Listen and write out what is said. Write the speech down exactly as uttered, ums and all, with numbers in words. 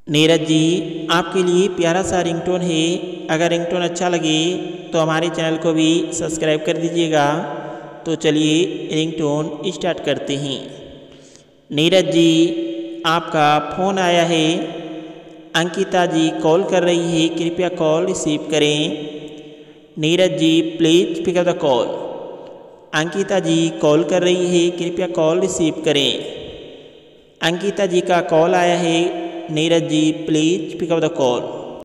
नीरज जी, आपके लिए प्यारा सा रिंगटोन है। अगर रिंगटोन अच्छा लगे तो हमारे चैनल को भी सब्सक्राइब कर दीजिएगा। तो चलिए रिंगटोन स्टार्ट करते हैं। नीरज जी, आपका फ़ोन आया है। अंकिता जी कॉल कर रही है, कृपया कॉल रिसीव करें। Neeraj ji please pick up the call. Ankita ji call कर रही है, कृपया कॉल रिसीव करें। अंकिता जी का कॉल आया है। Neeraj ji please pick up the call.